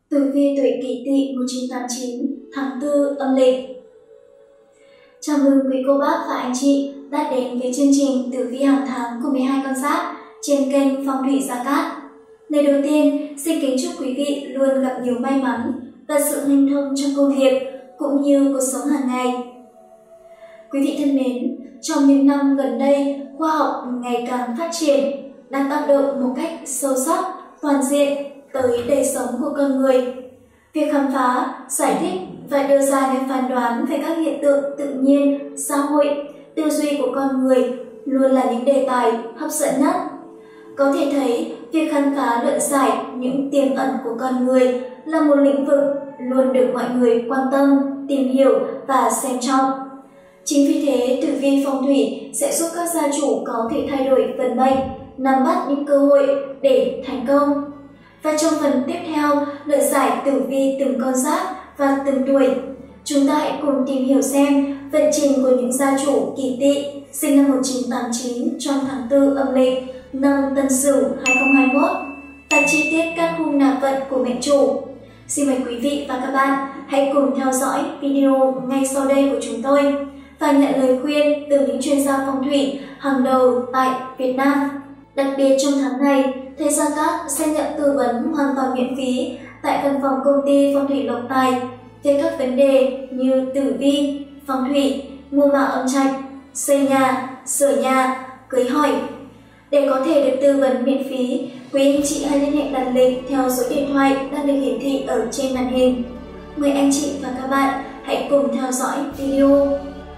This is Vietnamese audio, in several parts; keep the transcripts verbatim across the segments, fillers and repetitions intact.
Tử vi tuổi Kỷ Tỵ một nghìn chín trăm tám mươi chín, tháng tư âm lịch. Chào mừng quý cô bác và anh chị đã đến với chương trình tử vi hàng tháng của mười hai con giáp trên kênh Phong thủy Gia Cát. Lời đầu tiên, xin kính chúc quý vị luôn gặp nhiều may mắn và sự hanh thông trong công việc cũng như cuộc sống hàng ngày. Quý vị thân mến, trong những năm gần đây, khoa học ngày càng phát triển, đang tác động một cách sâu sắc, toàn diện tới đời sống của con người. Việc khám phá, giải thích và đưa ra những phán đoán về các hiện tượng tự nhiên, xã hội, tư duy của con người luôn là những đề tài hấp dẫn nhất. Có thể thấy, việc khám phá luận giải những tiềm ẩn của con người là một lĩnh vực luôn được mọi người quan tâm, tìm hiểu và xem trọng. Chính vì thế, tử vi phong thủy sẽ giúp các gia chủ có thể thay đổi vận mệnh, nắm bắt những cơ hội để thành công. Và trong phần tiếp theo, luận giải tử vi từng con giáp và từng tuổi, chúng ta hãy cùng tìm hiểu xem vận trình của những gia chủ Kỷ Tỵ sinh năm một nghìn chín trăm tám mươi chín trong tháng tư âm lịch năm Tân Sửu hai không hai mốt và chi tiết các khung nạp vận của mệnh chủ. Xin mời quý vị và các bạn hãy cùng theo dõi video ngay sau đây của chúng tôi và nhận lời khuyên từ những chuyên gia phong thủy hàng đầu tại Việt Nam. Đặc biệt trong tháng này, thầy Gia Cát sẽ nhận tư vấn hoàn toàn miễn phí tại văn phòng công ty Phong thủy Lộc Tài về các vấn đề như tử vi, phong thủy, mua mạo âm trạch, xây nhà, sửa nhà, cưới hỏi. Để có thể được tư vấn miễn phí, quý anh chị hãy liên hệ đặt lịch theo số điện thoại đang được hiển thị ở trên màn hình. Mời anh chị và các bạn hãy cùng theo dõi video.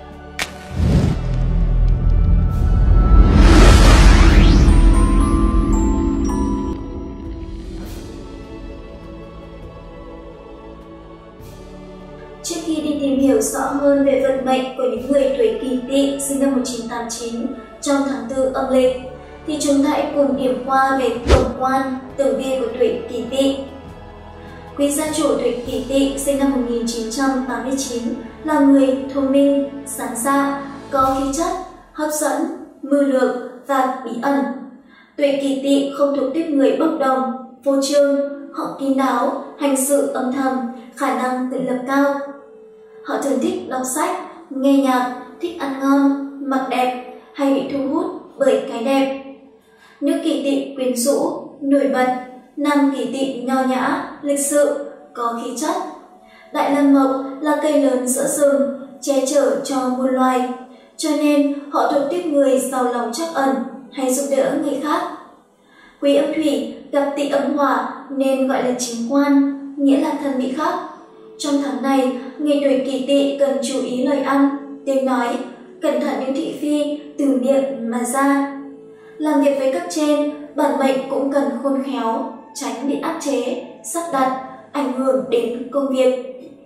Trước khi đi tìm hiểu rõ hơn về vận mệnh của những người tuổi Kỷ Tỵ sinh năm một nghìn chín trăm tám mươi chín trong tháng tư âm lịch, thì chúng ta hãy cùng điểm qua về tổng quan tử vi của tuổi Kỷ Tỵ. Quý gia chủ tuổi Kỷ Tỵ sinh năm một nghìn chín trăm tám mươi chín là người thông minh, sáng dạ, có khí chất, hấp dẫn, mưu lược và bí ẩn. Tuổi Kỷ Tỵ không thuộc tiếp người bốc đồng, phô trương, họ kín đáo, hành sự âm thầm, khả năng tự lập cao. Họ thường thích đọc sách, nghe nhạc, thích ăn ngon, mặc đẹp, hay bị thu hút bởi cái đẹp. Nữ Kỷ Tỵ quyến rũ, nổi bật, nam Kỷ Tỵ nho nhã, lịch sự, có khí chất. Đại Lâm Mộc là cây lớn giữa rừng, che chở cho muôn loài, cho nên họ thuộc tiếp người giàu lòng trắc ẩn, hay giúp đỡ người khác. Quý âm thủy gặp Tỵ âm hỏa nên gọi là chính quan, nghĩa là thân bị khắc. Trong tháng này, người tuổi Kỷ Tỵ cần chú ý lời ăn, tiếng nói, cẩn thận những thị phi từ miệng mà ra. Làm việc với cấp trên, bản mệnh cũng cần khôn khéo, tránh bị áp chế, sắp đặt, ảnh hưởng đến công việc.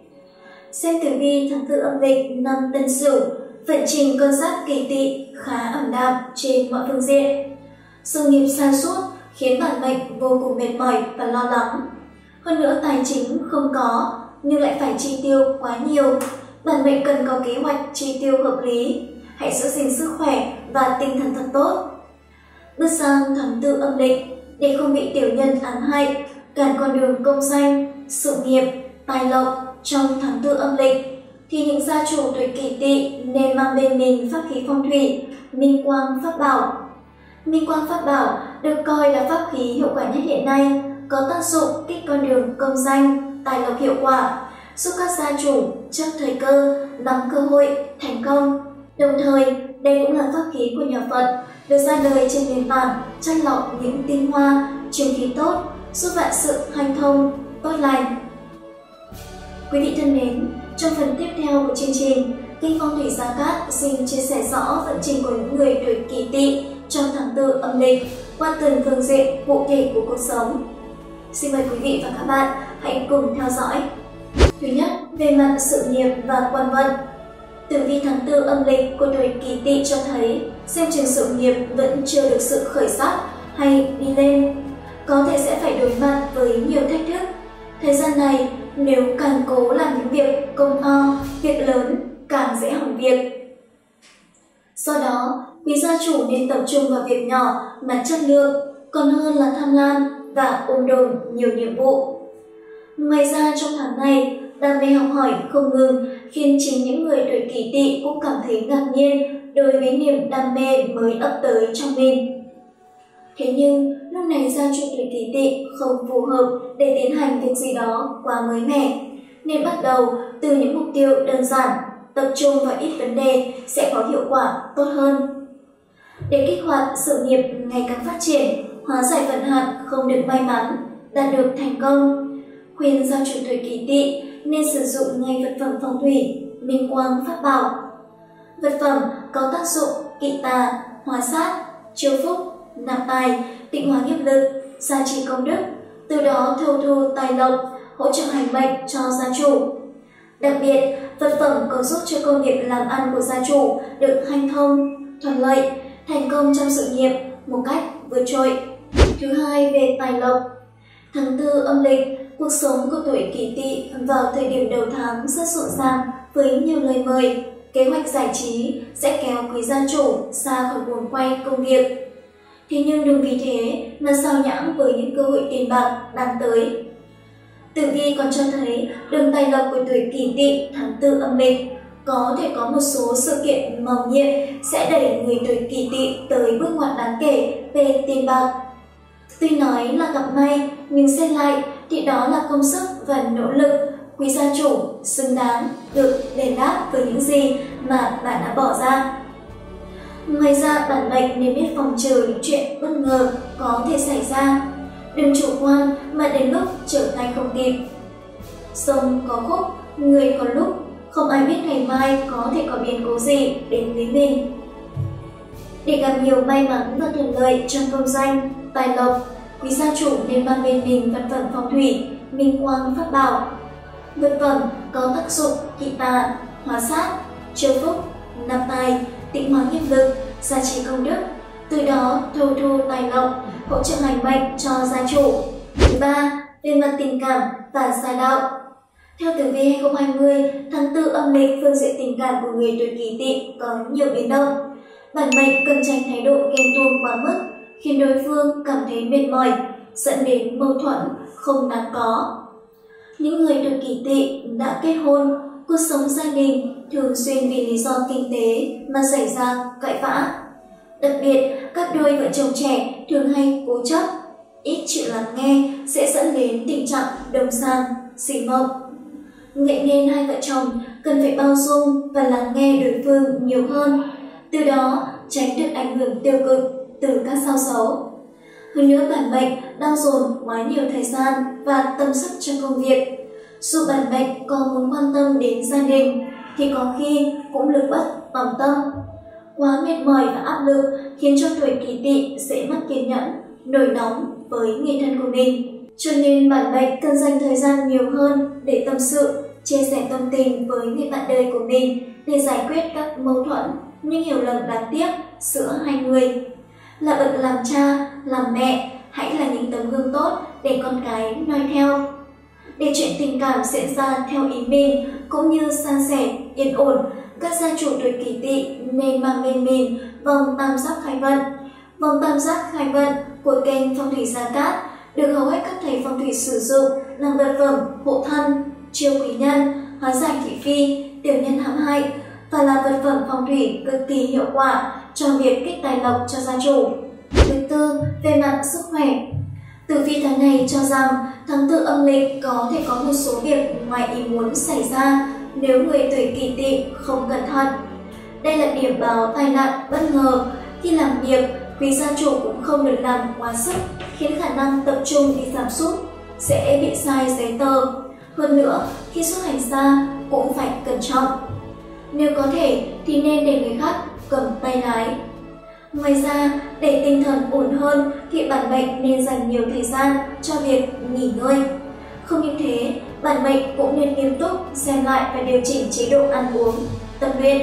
Xem tử vi tháng tư âm lịch năm Tân Sửu, vận trình con giáp Kỷ Tỵ khá ẩm đạm trên mọi phương diện. Sự nghiệp sa sút khiến bản mệnh vô cùng mệt mỏi và lo lắng. Hơn nữa tài chính không có nhưng lại phải chi tiêu quá nhiều. Bản mệnh cần có kế hoạch chi tiêu hợp lý. Hãy giữ gìn sức khỏe và tinh thần thật tốt. Bước sang tháng tư âm lịch, để không bị tiểu nhân ám hại, cản con đường công danh, sự nghiệp, tài lộc trong tháng tư âm lịch, thì những gia chủ tuổi Kỷ Tỵ nên mang bên mình pháp khí phong thủy Minh Quang Pháp Bảo. Minh Quang Pháp Bảo được coi là pháp khí hiệu quả nhất hiện nay, có tác dụng kích con đường công danh, tài lộc hiệu quả, giúp các gia chủ trước thời cơ, nắm cơ hội, thành công. Đồng thời, đây cũng là pháp khí của nhà Phật, được ra đời trên nền tảng chất lọc những tinh hoa, truyền khí tốt, giúp vạn sự hanh thông, tốt lành. Quý vị thân mến, trong phần tiếp theo của chương trình, kênh Phong thủy Gia Cát xin chia sẻ rõ vận trình của những người tuổi Kỷ Tỵ trong tháng tư âm lịch qua từng phương diện cụ thể của cuộc sống. Xin mời quý vị và các bạn hãy cùng theo dõi. Thứ nhất, về mặt sự nghiệp và quan vận. Tử vi tháng tư âm lịch của tuổi Kỷ Tỵ cho thấy xem chừng sự nghiệp vẫn chưa được sự khởi sắc hay đi lên, có thể sẽ phải đối mặt với nhiều thách thức. Thời gian này, nếu càng cố làm những việc công to, việc lớn, càng dễ hỏng việc. Do đó, quý gia chủ nên tập trung vào việc nhỏ mà chất lượng, còn hơn là tham lam và ôm đồm nhiều nhiệm vụ. Ngoài ra trong tháng này, đam mê học hỏi không ngừng khiến chính những người tuổi Kỷ Tỵ cũng cảm thấy ngạc nhiên đối với niềm đam mê mới ập tới trong mình. Thế nhưng, lúc này gia chủ tuổi Kỷ Tỵ không phù hợp để tiến hành việc gì đó quá mới mẻ, nên bắt đầu từ những mục tiêu đơn giản, tập trung vào ít vấn đề sẽ có hiệu quả tốt hơn. Để kích hoạt sự nghiệp ngày càng phát triển, hóa giải vận hạn không được may mắn, đạt được thành công, khuyên gia chủ tuổi Kỷ Tỵ nên sử dụng ngay vật phẩm phong thủy, minh quang pháp bảo. Vật phẩm có tác dụng kỵ tà, hóa sát, chiêu phúc, nạp tài, tịnh hóa nghiệp lực, gia trì công đức, từ đó thâu thu tài lộc, hỗ trợ hành mệnh cho gia chủ. Đặc biệt, vật phẩm còn giúp cho công việc làm ăn của gia chủ được hanh thông, thuận lợi, thành công trong sự nghiệp một cách vượt trội. Thứ hai, về tài lộc. Tháng tư âm lịch, cuộc sống của tuổi Kỷ Tỵ vào thời điểm đầu tháng rất rộn ràng với nhiều lời mời, kế hoạch giải trí sẽ kéo quý gia chủ xa khỏi guồng quay công việc. Thế nhưng đừng vì thế mà sao nhãng với những cơ hội tiền bạc đang tới. Tử vi còn cho thấy đường tài lộc của tuổi Kỷ Tỵ tháng tư âm lịch có thể có một số sự kiện màu nhiệm sẽ đẩy người tuổi Kỷ Tỵ tới bước ngoặt đáng kể về tiền bạc. Tuy nói là gặp may, nhưng xét lại thì đó là công sức và nỗ lực quý gia chủ xứng đáng được đền đáp với những gì mà bạn đã bỏ ra. Ngoài ra, bản mệnh nên biết phòng trừ những chuyện bất ngờ có thể xảy ra. Đừng chủ quan mà đến lúc trở tay không kịp. Sông có khúc, người có lúc, không ai biết ngày mai có thể có biến cố gì đến với mình. Để gặp nhiều may mắn và thuận lợi trong công danh, tài lộc, quý gia chủ nên mang bên mình vật phẩm phong thủy, minh quang pháp bảo. Vật phẩm có tác dụng kỵ tà, hóa sát, chiêu phúc, nạp tài, tịnh hóa nghiệp lực, gia trì công đức, từ đó thâu thu tài lộc, hỗ trợ hành mệnh cho gia chủ. Thứ ba, về mặt tình cảm và gia đạo. Theo tử vi hai không hai không, tháng tư âm lịch phương diện tình cảm của người tuổi Kỷ Tỵ có nhiều biến động. Bản mệnh cần tránh thái độ ghen tuông quá mức, khiến đối phương cảm thấy mệt mỏi, dẫn đến mâu thuẫn không đáng có. Những người tuổi Kỷ Tỵ đã kết hôn, cuộc sống gia đình thường xuyên vì lý do kinh tế mà xảy ra cãi vã. Đặc biệt, các đôi vợ chồng trẻ thường hay cố chấp, ít chịu lắng nghe sẽ dẫn đến tình trạng đồng sang, xỉ mộng. Vậy nên hai vợ chồng cần phải bao dung và lắng nghe đối phương nhiều hơn, từ đó tránh được ảnh hưởng tiêu cực từ các sao xấu. Hơn nữa, bản mệnh đang dồn quá nhiều thời gian và tâm sức cho công việc. Dù bản mệnh có muốn quan tâm đến gia đình thì có khi cũng lực bất tòng tâm. Quá mệt mỏi và áp lực khiến cho tuổi Kỷ Tỵ dễ mất kiên nhẫn, nổi nóng với người thân của mình. Cho nên bản mệnh cần dành thời gian nhiều hơn để tâm sự, chia sẻ tâm tình với người bạn đời của mình để giải quyết các mâu thuẫn, những hiểu lầm đáng tiếc giữa hai người. Là bậc làm cha, làm mẹ, hãy là những tấm gương tốt để con cái noi theo. Để chuyện tình cảm diễn ra theo ý mình cũng như san sẻ, yên ổn, các gia chủ tuổi Kỷ Tỵ nên mang bên mình vòng tam giác khai vận. Vòng tam giác khai vận của kênh Phong thủy Gia Cát được hầu hết các thầy phong thủy sử dụng làm vật phẩm hộ thân, chiêu quý nhân, hóa giải thị phi, tiểu nhân hãm hại và là vật phẩm phong thủy cực kỳ hiệu quả trong việc kích tài lộc cho gia chủ. Thứ tư, về mặt sức khỏe. Tử vi tháng này cho rằng tháng tư âm lịch có thể có một số việc ngoài ý muốn xảy ra nếu người tuổi Kỷ Tỵ không cẩn thận. Đây là điểm báo tai nạn bất ngờ. Khi làm việc, quý gia chủ cũng không được làm quá sức, khiến khả năng tập trung bị giảm sút, sẽ bị sai giấy tờ. Hơn nữa, khi xuất hành xa cũng phải cẩn trọng. Nếu có thể thì nên để người khác cầm tay lái. Ngoài ra, để tinh thần ổn hơn thì bản mệnh nên dành nhiều thời gian cho việc nghỉ ngơi. Không như thế, bản mệnh cũng nên nghiêm túc xem lại và điều chỉnh chế độ ăn uống, tập luyện.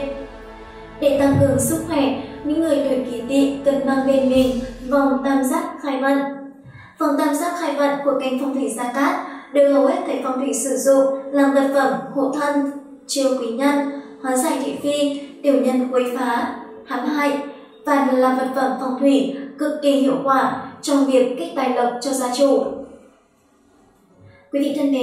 Để tăng cường sức khỏe, những người tuổi Kỷ Tỵ cần mang bên mình vòng tam giác khai vận. Vòng tam giác khai vận của kênh Phong thủy Gia Cát được hầu hết thầy phong thủy sử dụng làm vật phẩm hộ thân, chiêu quý nhân, hóa giải thị phi, tiểu nhân quấy phá, hãm hại và là vật phẩm phong thủy cực kỳ hiệu quả trong việc kích tài lộc cho gia chủ. Quý vị thân mến,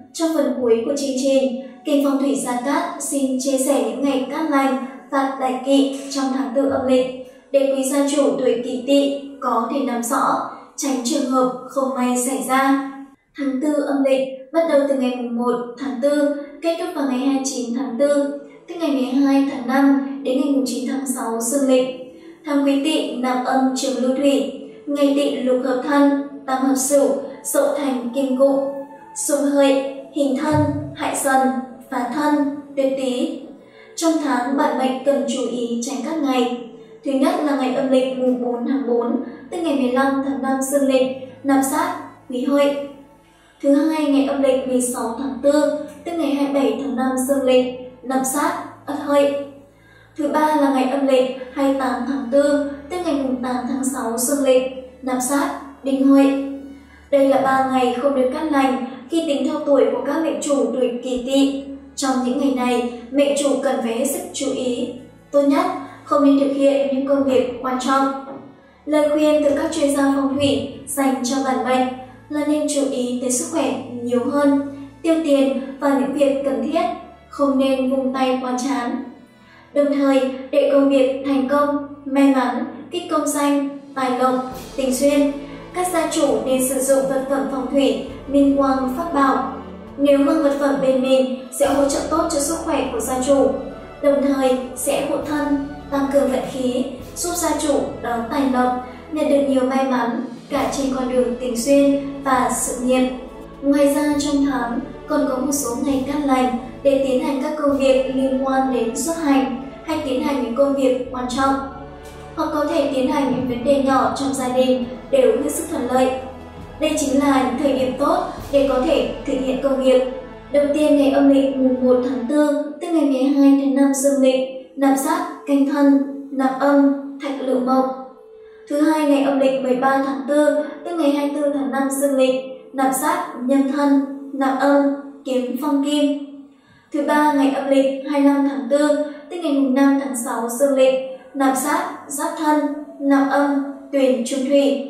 Trong phần cuối của chương trình, kênh Phong thủy Gia Cát xin chia sẻ những ngày cát lành và đại kỵ trong tháng tư âm lịch để quý gia chủ tuổi Kỷ Tỵ có thể nắm rõ, tránh trường hợp không may xảy ra. Tháng tư âm lịch bắt đầu từ ngày mùng một tháng tư, kết thúc vào ngày hai mươi chín tháng tư, tức ngày mười hai tháng năm đến ngày mùng chín tháng sáu dương lịch. Tháng Quý Tỵ nạp âm trường lưu thủy, ngày Tỵ lục hợp thân, tam hợp Sửu, Dậu thành kim cụ, xung hợi, hình thân, hại dần, phá thân, tuyệt tý. Trong tháng bạn mệnh cần chú ý tránh các ngày. Thứ nhất là ngày âm lịch mùng bốn tháng tư, tức ngày mười lăm tháng năm dương lịch, nạp sát Quý Hợi. Thứ hai, ngày âm lịch mười sáu tháng tư, tức ngày hai mươi bảy tháng năm dương lịch, nạp sát Ất Hợi. Thứ ba là ngày âm lịch hai mươi tám tháng tư, tức ngày mùng tám tháng sáu dương lịch, nạp sát Đinh Hợi. Đây là ba ngày không được cát lành khi tính theo tuổi của các mệnh chủ tuổi Kỷ Tỵ. Trong những ngày này, mệnh chủ cần phải hết sức chú ý. Tốt nhất, không nên thực hiện những công việc quan trọng. Lời khuyên từ các chuyên gia phong thủy dành cho bản mệnh là nên chú ý tới sức khỏe nhiều hơn, tiêu tiền vào những việc cần thiết, không nên vung tay quá chán. Đồng thời, để công việc thành công, may mắn, kích công danh, tài lộc, tình duyên, các gia chủ nên sử dụng vật phẩm phong thủy minh quang pháp bảo. Nếu mang vật phẩm bên mình sẽ hỗ trợ tốt cho sức khỏe của gia chủ, đồng thời sẽ hộ thân, tăng cường vận khí, giúp gia chủ đón tài lộc, nhận được nhiều may mắn cả trên con đường tình duyên và sự nghiệp. Ngoài ra trong tháng còn có một số ngày cát lành để tiến hành các công việc liên quan đến xuất hành hay tiến hành những công việc quan trọng, hoặc có thể tiến hành những vấn đề nhỏ trong gia đình đều hết sức thuận lợi. Đây chính là những thời điểm tốt để có thể thực hiện công việc. Đầu tiên, ngày âm lịch mùng một tháng tư, tức ngày mười hai tháng năm dương lịch, nạp sát Canh Thân, nạp âm Thạch Lựu Mộc. Thứ hai, ngày âm lịch mười ba tháng tư, tức ngày hai mươi tư tháng năm dương lịch, nạp sát Nhâm Thân, nạp âm Kiếm Phong Kim. Thứ ba, ngày âm lịch hai mươi lăm tháng tư, tức ngày mùng năm tháng sáu dương lịch, nạp sát Giáp Thân, nạp âm Tuyển Trung Thủy.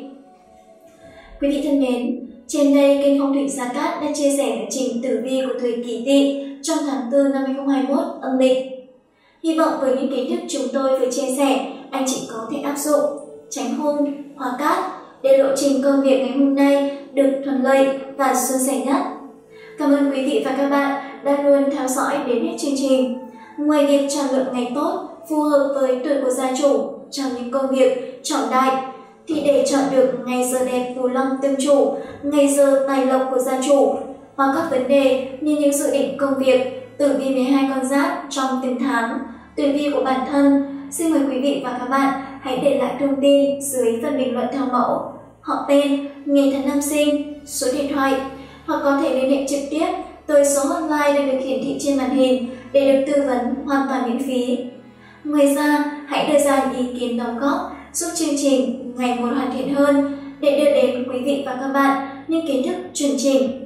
Quý vị thân mến, trên đây kênh Phong thủy Gia Cát đã chia sẻ lịch trình tử vi của tuổi Kỷ Tỵ trong tháng tư năm hai nghìn không trăm hai mươi mốt âm lịch. Hy vọng với những kiến thức chúng tôi vừa chia sẻ, anh chị có thể áp dụng, tránh hung, hóa cát để lộ trình công việc ngày hôm nay được thuận lợi và suôn sẻ nhất. Cảm ơn quý vị và các bạn đã luôn theo dõi đến hết chương trình. Ngoài việc chọn lựa ngày tốt phù hợp với tuổi của gia chủ trong những công việc trọng đại, thì để chọn được ngày giờ đẹp phù long tương chủ, ngày giờ tài lộc của gia chủ, hoặc các vấn đề như những dự định công việc, tử vi mười hai con giáp trong từng tháng, tử vi của bản thân, xin mời quý vị và các bạn hãy để lại thông tin dưới phần bình luận theo mẫu họ tên, ngày tháng năm sinh, số điện thoại, hoặc có thể liên hệ trực tiếp tới số hotline đang được hiển thị trên màn hình để được tư vấn hoàn toàn miễn phí. Ngoài ra, hãy đưa ra ý kiến đóng góp giúp chương trình ngày một hoàn thiện hơn để đưa đến quý vị và các bạn những kiến thức chuẩn chỉnh.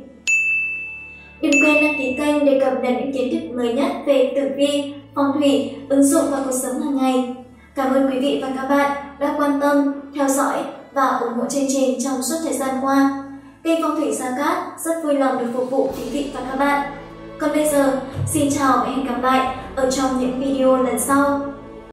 Đừng quên đăng ký kênh để cập nhật những kiến thức mới nhất về tử vi, phong thủy, ứng dụng vào cuộc sống hàng ngày. Cảm ơn quý vị và các bạn đã quan tâm, theo dõi và ủng hộ chương trình trong suốt thời gian qua. Kênh Phong thủy Gia Cát rất vui lòng được phục vụ quý vị và các bạn. Còn bây giờ, xin chào và hẹn gặp lại ở trong những video lần sau.